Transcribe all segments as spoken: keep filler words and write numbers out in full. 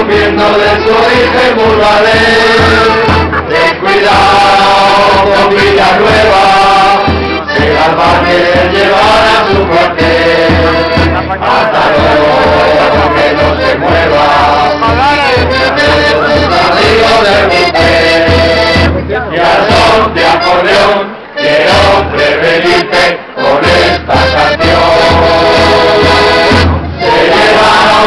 viendo de su origen burgalés. Ten cuidado con Villanueva, que Galván quiere llevar a su cuartel. Hasta luego, que no se mueva, río del buque, y al son de acordeón quiero prevenirte con esta canción. Se llevaron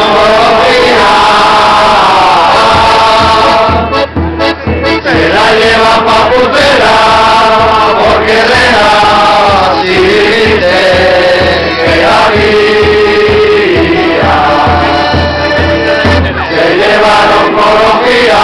Colombia, se la llevan pa' Pucera, por guerrera, si dice que había. Se llevaron Colombia.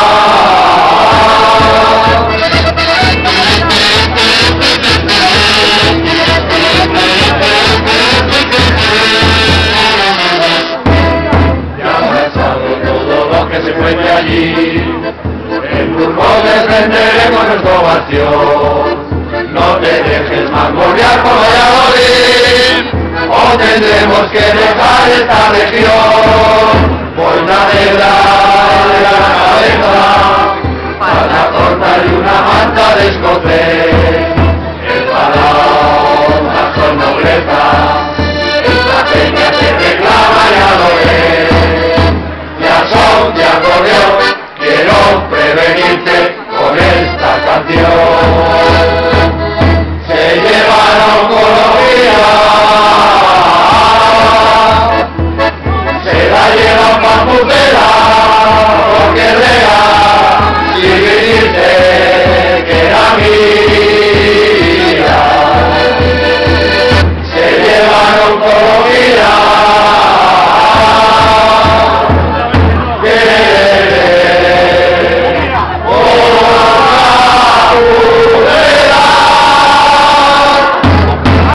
Se cuente allí, en Burgos defenderemos nuestra ovación. No te dejes mangonear por Valladolid, o tendremos que dejar esta región. Boina negra de la cabeza, para cortar y una manta de escocés.